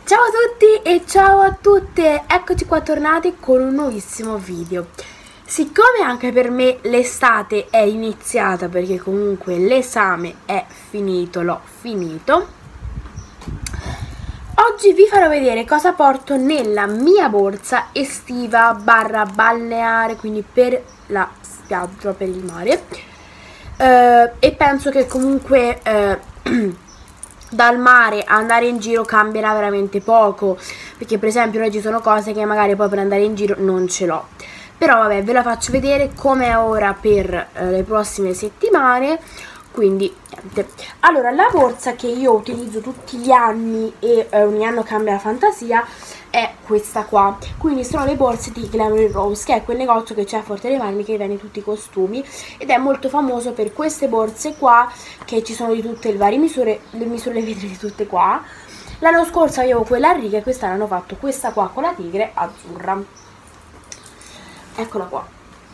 Ciao a tutti e ciao a tutte, eccoci qua tornati con un nuovissimo video. Siccome anche per me l'estate è iniziata, perché comunque l'esame è finito, l'ho finito, oggi vi farò vedere cosa porto nella mia borsa estiva barra balneare, quindi per la spiaggia, per il mare, e penso che comunque dal mare andare in giro cambierà veramente poco, perché per esempio noi ci sono cose che magari poi per andare in giro non ce l'ho, però vabbè, ve la faccio vedere come è ora per le prossime settimane. Quindi niente. Allora, la borsa che io utilizzo tutti gli anni e ogni anno cambia la fantasia è questa qua. Quindi sono le borse di Glamour Rose, che è quel negozio che c'è a Forte dei Marmi che vende tutti i costumi ed è molto famoso per queste borse qua, che ci sono di tutte le varie misure, le misure le vedrete tutte qua. L'anno scorso avevo quella a righe, quest'anno hanno fatto questa qua con la tigre azzurra. Eccola qua.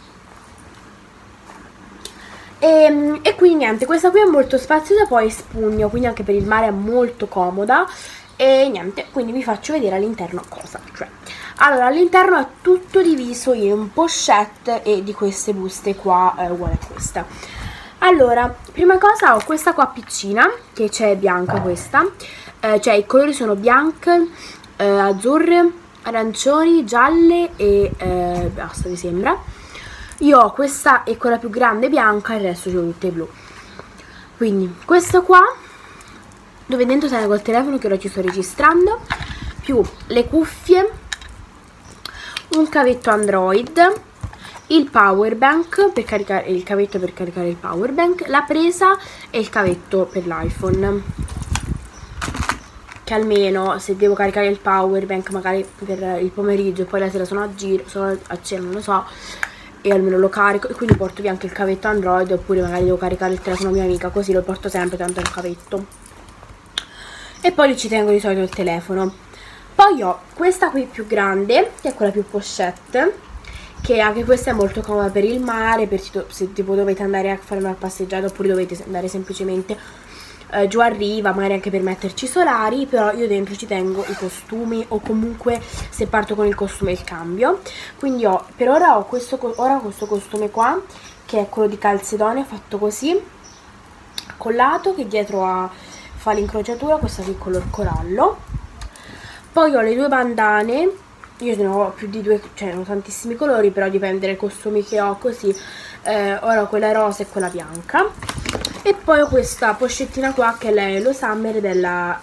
E quindi niente, questa qui è molto spaziosa, poi spugno, quindi anche per il mare è molto comoda. E niente, quindi vi faccio vedere all'interno cosa c'è. Allora, all'interno è tutto diviso in pochette e di queste buste qua uguale a questa. Allora, prima cosa ho questa qua piccina, che c'è bianca questa, cioè i colori sono bianche, azzurre, arancioni, gialle e basta, mi sembra. Io ho questa e quella più grande bianca, il resto sono tutte blu. Quindi questa qua, dove dentro tengo il telefono che ora ci sto registrando, più le cuffie, un cavetto Android, il power bank per caricare il cavetto per caricare il power bank, la presa e il cavetto per l'iPhone, che almeno se devo caricare il power bank magari per il pomeriggio e poi la sera sono a giro, sono a cena, non lo so, e almeno lo carico, e quindi porto via anche il cavetto Android, oppure magari devo caricare il telefono a mia amica, così lo porto sempre, tanto è un cavetto. E poi lì ci tengo di solito il telefono. Poi ho questa qui più grande, che è quella più pochette, che anche questa è molto comoda per il mare, per se tipo dovete andare a fare una passeggiata, oppure dovete andare semplicemente giù a riva, magari anche per metterci i solari, però io dentro ci tengo i costumi, o comunque se parto con il costume il cambio. Quindi per ora ho questo costume qua, che è quello di Calzedonia, fatto così, collato, che dietro fa l'incrociatura, questa qui color corallo. Poi ho le due bandane, io ne ho più di due, cioè ho tantissimi colori, però dipende dai costumi che ho, così. Ora ho quella rosa e quella bianca. E poi ho questa pochettina qua, che è lo Summer della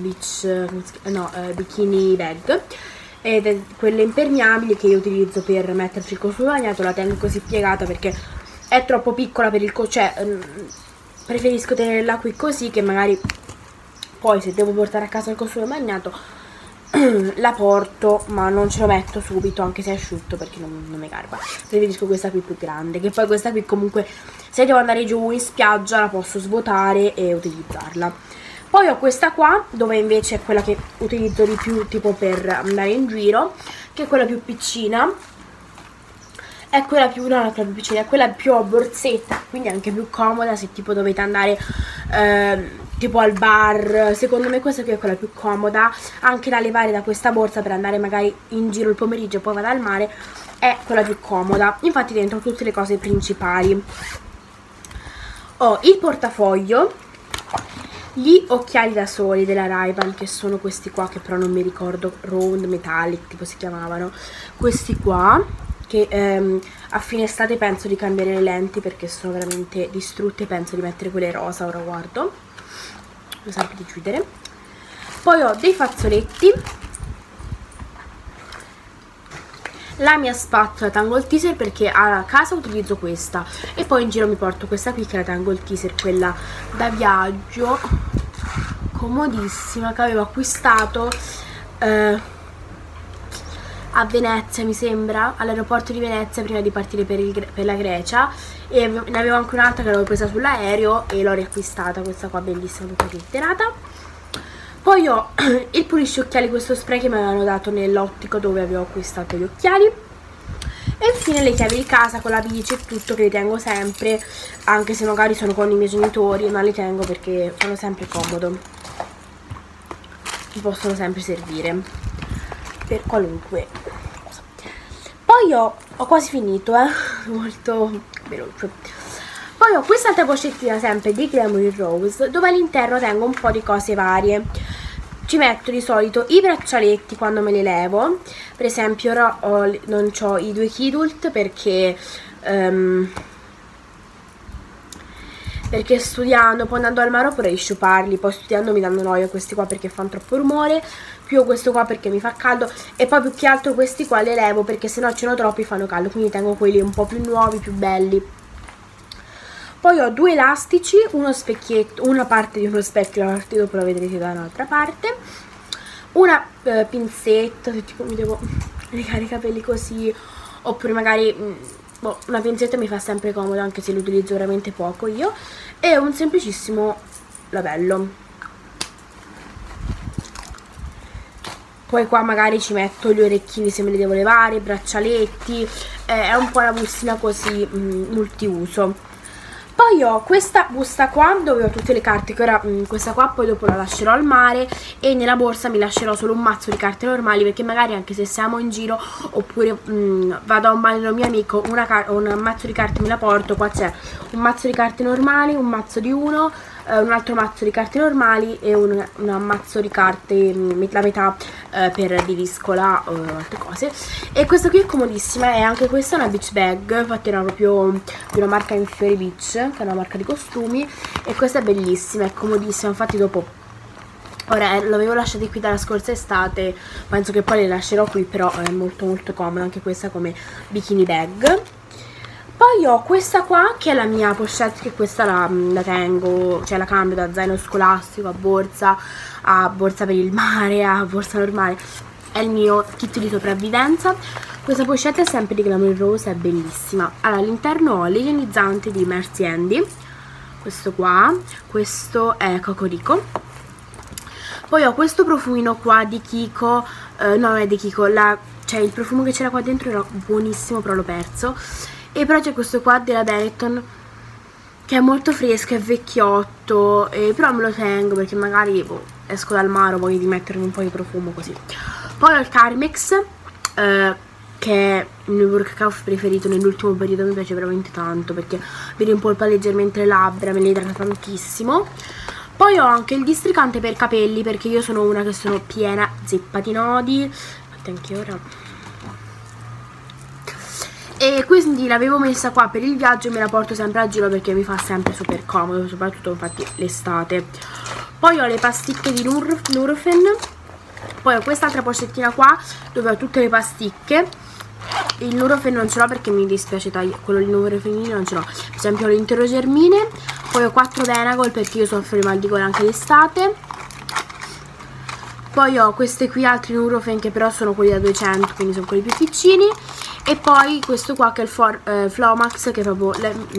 Bikini Bag, ed è quelle impermeabili che io utilizzo per metterci il costume bagnato. La tengo così piegata perché è troppo piccola per il preferisco tenerla qui così, che magari poi se devo portare a casa il costume bagnato la porto, ma non ce lo metto subito, anche se è asciutto, perché non mi garba. Preferisco questa qui più grande, che poi questa qui comunque se devo andare giù in spiaggia la posso svuotare e utilizzarla. Poi ho questa qua, dove invece è quella che utilizzo di più tipo per andare in giro, che è quella più piccina. È quella più, no, quella più piccina, è quella più a borsetta, quindi anche più comoda se tipo dovete andare tipo al bar. Secondo me questa qui è quella più comoda, anche da levare da questa borsa per andare magari in giro il pomeriggio e poi vado al mare, è quella più comoda. Infatti dentro ho tutte le cose principali. Ho il portafoglio, gli occhiali da sole della Ray-Ban, che sono questi qua, che però non mi ricordo, round metallic tipo si chiamavano, questi qua, che a fine estate penso di cambiare le lenti perché sono veramente distrutte, penso di mettere quelle rosa, ora guardo, devo sempre di chiudere. Poi ho dei fazzoletti, la mia spatola Tangle Teezer, perché a casa utilizzo questa, e poi in giro mi porto questa qui, che è la Tangle Teezer, quella da viaggio, comodissima, che avevo acquistato a Venezia, mi sembra, all'aeroporto di Venezia, prima di partire per la Grecia, e ne avevo anche un'altra che l'avevo presa sull'aereo e l'ho riacquistata, questa qua bellissima, tutta glitterata. Poi ho il pulisci occhiali, questo spray che mi avevano dato nell'ottico dove avevo acquistato gli occhiali. E infine le chiavi di casa con la bici e tutto, che le tengo sempre, anche se magari sono con i miei genitori, ma le tengo perché fanno sempre comodo. mi possono sempre servire per qualunque cosa. Poi ho quasi finito, molto veloce. Poi ho quest'altra pochettina sempre di Glamour Rose, dove all'interno tengo un po' di cose varie. Ci metto di solito i braccialetti quando me li levo. Per esempio ora non ho i 2 Kidult perché studiando, poi andando al mare vorrei sciuparli, poi studiando mi danno noia questi qua perché fanno troppo rumore, più questo qua perché mi fa caldo, e poi più che altro questi qua li levo perché sennò ce ne ho troppi fanno caldo, quindi tengo quelli un po' più nuovi, più belli. Poi ho 2 elastici, uno specchietto, una parte di uno specchio, la parte dopo la vedrete da un'altra parte, una pinzetta, se tipo mi devo legare i capelli così, oppure magari una pinzetta mi fa sempre comodo anche se lo utilizzo veramente poco io, e un semplicissimo lavello. Poi qua magari ci metto gli orecchini se me li devo levare, i braccialetti, è un po' una bustina così multiuso. Poi ho questa busta qua dove ho tutte le carte, che ora questa qua poi dopo la lascerò al mare, e nella borsa mi lascerò solo un mazzo di carte normali, perché magari anche se siamo in giro oppure vado a un bagno da un mio amico, un mazzo di carte me la porto. Qua c'è un mazzo di carte normali, un mazzo di uno, un altro mazzo di carte normali e un mazzo di carte, la metà per diviscola o altre cose. E questa qui è comodissima, e anche questa è una beach bag, infatti era proprio di una marca Inferi Beach, che è una marca di costumi, e questa è bellissima, è comodissima. Infatti dopo, ora l'avevo lasciata qui dalla scorsa estate, penso che poi le lascerò qui, però è molto molto comoda anche questa come bikini bag. Poi ho questa qua che è la mia pochette, che questa la tengo, cioè la cambio da zaino scolastico a borsa per il mare, a borsa normale. È il mio kit di sopravvivenza. Questa pochette è sempre di Glamour Rose, è bellissima. Allora, all'interno ho l'igienizzante di Mercy Handy, questo qua, questo è Cocorico. Poi ho questo profumino qua di Kiko, no, non è di Kiko, cioè il profumo che c'era qua dentro era buonissimo, però l'ho perso. E però c'è questo qua della Benetton che è molto fresco, è vecchiotto, però me lo tengo perché magari esco dal mare, voglio di mettermi un po' di profumo così. Poi ho il Carmex, che è il mio workout preferito nell'ultimo periodo, mi piace veramente tanto perché mi rimpolpa leggermente le labbra, me le idrata tantissimo. Poi ho anche il districante per capelli, perché io sono una che sono piena zeppa di nodi, infatti anche ora. E quindi l'avevo messa qua per il viaggio e me la porto sempre a giro perché mi fa sempre super comodo, soprattutto infatti l'estate. Poi ho le pasticche di Nurofen. Poi ho quest'altra pochettina qua dove ho tutte le pasticche. Il Nurofen non ce l'ho perché mi dispiace tagliare, quello di Nurofen non ce l'ho. Per esempio ho l'intero germine. Poi ho 4 Benagol perché io soffro di mal di gola anche d'estate. Poi ho queste qui altri Nurofen che però sono quelli da 200, quindi sono quelli più piccini. E poi questo qua che è il Flomax, che è proprio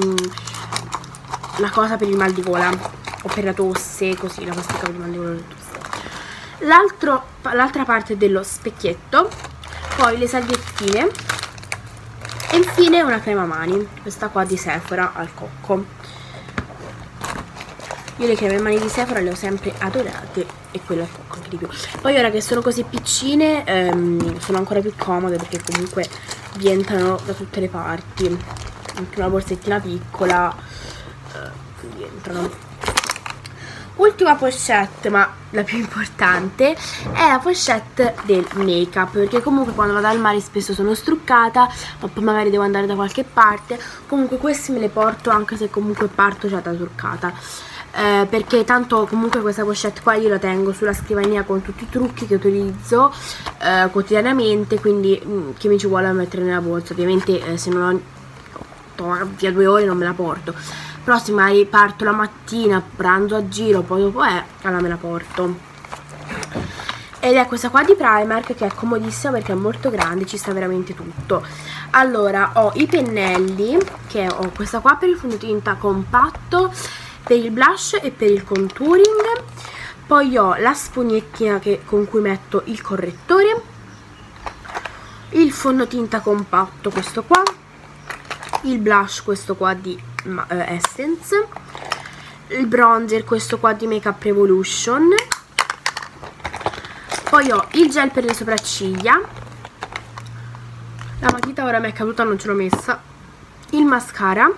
la cosa per il mal di gola o per la tosse, così, la pasticca per il mal di gola o la tosse. L'altra parte dello specchietto, poi le salviettine e infine una crema mani, questa qua di Sephora al cocco. Io le creme mani di Sephora le ho sempre adorate e quella al cocco anche di più. Poi ora che sono così piccine sono ancora più comode perché comunque vi entrano da tutte le parti, anche una borsettina piccola vi entrano. Ultima pochette, ma la più importante, è la pochette del make up, perché comunque quando vado al mare spesso sono struccata, ma poi magari devo andare da qualche parte. Comunque questi me le porto anche se comunque parto già da truccata, perché tanto comunque questa pochette qua io la tengo sulla scrivania con tutti i trucchi che utilizzo quotidianamente, quindi che mi ci vuole mettere nella borsa. Ovviamente se non ho via 2 ore non me la porto, però se magari parto la mattina, pranzo a giro, poi dopo allora me la porto. Ed è questa qua di Primark, che è comodissima perché è molto grande, ci sta veramente tutto. Allora ho i pennelli, che ho questa qua per il fondotinta compatto, per il blush e per il contouring. Poi ho la spugnettina con cui metto il correttore, il fondotinta compatto questo qua, il blush questo qua di Essence, il bronzer questo qua di Makeup Revolution, Poi ho il gel per le sopracciglia, la matita ora mi è caduta, non ce l'ho messa, il mascara,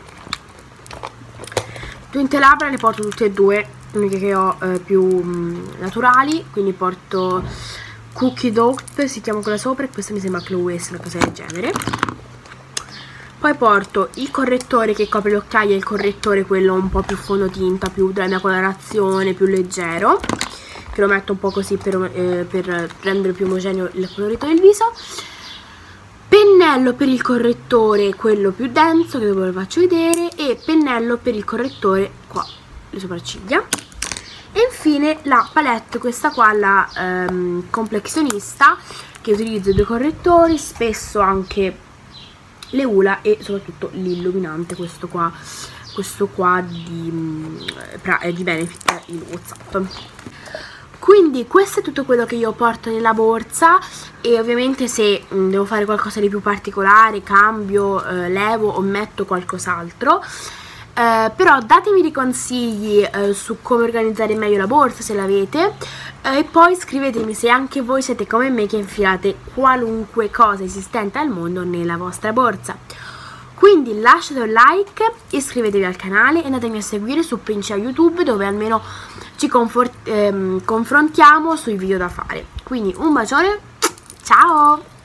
tinte labbra le porto tutte e due, le uniche che ho più naturali, quindi porto Cookie Dough, si chiama quella sopra, e questo mi sembra Chloe, una cosa del genere. Poi porto il correttore che copre le occhiaie, il correttore quello un po' più fondotinta, più della mia colorazione, più leggero, che lo metto un po' così per rendere più omogeneo il colorito del viso. Pennello per il correttore, quello più denso, che ve lo faccio vedere, e pennello per il correttore qua, le sopracciglia. E infine la palette, questa qua, la complexionista, che utilizzo due correttori, spesso anche le ULA e soprattutto l'illuminante, questo qua di Benefit, il WhatsApp. Quindi questo è tutto quello che io porto nella borsa, e ovviamente se devo fare qualcosa di più particolare, cambio, levo o metto qualcos'altro. Però datemi dei consigli su come organizzare meglio la borsa, se l'avete, e poi scrivetemi se anche voi siete come me che infilate qualunque cosa esistente al mondo nella vostra borsa. Quindi lasciate un like, iscrivetevi al canale e andatemi a seguire su Pincha YouTube, dove almeno ci confrontiamo sui video da fare. Quindi un bacione, ciao!